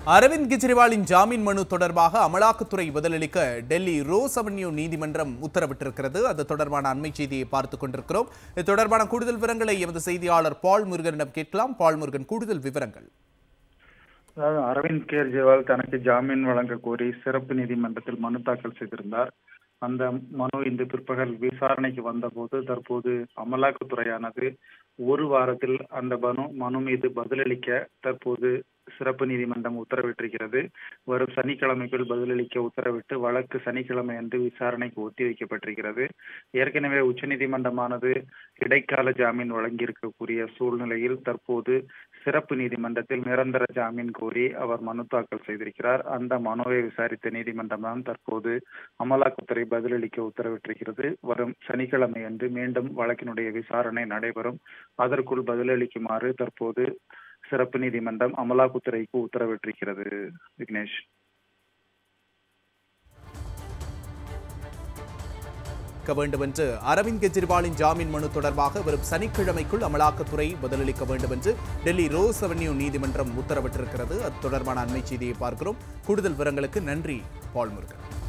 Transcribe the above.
அரவிந்த் கெஜ்ரிவாலின் ஜாமீன் மனு தொடர்பாக அமலாக்கத்துறை பதிலளிக்க டெல்லி ரோஸ் அவென்யூ நீதிமன்றம் உத்தரவிட்டிருக்கிறது. அது தொடர்பான அண்மை செய்தியை பார்த்துக் கொண்டிருக்கிறோம். இது தொடர்பான கூடுதல் விவரங்களை எமது செய்தியாளர் பால் முருகனிடம் கேட்கலாம். பால் முருகன், கூடுதல் விவரங்கள். அரவிந்த் கெஜ்ரிவால் தனக்கு ஜாமீன் வழங்க கோரி சிறப்பு நீதிமன்றத்தில் மனு தாக்கல் செய்திருந்தார். அந்த மனு இன்று பிற்பகல் விசாரணைக்கு வந்தபோது தற்போது அமலாக்கத்துறையானது ஒரு வாரத்தில் அந்த மனு மீது பதிலளிக்க தற்போது சிறப்பு நீதிமன்றம் உத்தரவிட்டிருக்கிறது. வரும் சனிக்கிழமைக்குள் பதிலளிக்க உத்தரவிட்டு வழக்கு சனிக்கிழமை அன்று விசாரணைக்கு ஒத்திவைக்கப்பட்டிருக்கிறது. ஏற்கனவே உச்சநீதிமன்றமானது இடைக்கால ஜாமீன் வழங்கியிருக்கக்கூடிய சூழ்நிலையில் தற்போது சிறப்பு நீதிமன்றத்தில் நிரந்தர ஜாமீன் கோரி அவர் மனு தாக்கல் செய்திருக்கிறார். அந்த மனுவை விசாரித்த நீதிமன்றம் தான் தற்போது அமலாக்கத்துறை பதிலளிக்க உத்தரவிட்டிருக்கிறது. வரும் சனிக்கிழமை அன்று மீண்டும் வழக்கினுடைய விசாரணை நடைபெறும். அதற்குள் பதிலளிக்குமாறு தற்போது சிறப்பு நீதிமன்றம் அமலாக்கத்துறைக்கு உத்தரவிட்டிருக்கிறது. விக்னேஷ். வேண்டும் என்று அரவிந்த் கெஜ்ரிவாலின் ஜாமீன் மனு தொடர்பாக வரும் சனிக்கிழமைக்குள் அமலாக்கத்துறை பதிலளிக்க வேண்டும் என்று டெல்லி ரோஸ் அவென்யூ நீதிமன்றம் உத்தரவிட்டிருக்கிறது. அது தொடர்பான அண்மை செய்தியை பார்க்கிறோம். கூடுதல் விவரங்களுக்கு நன்றி பால் முருகன்.